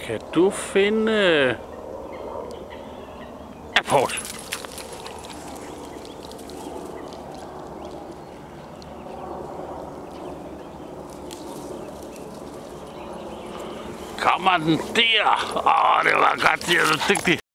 Kan du finde apport? Kommer den der? Det var godt, det er du dygtig.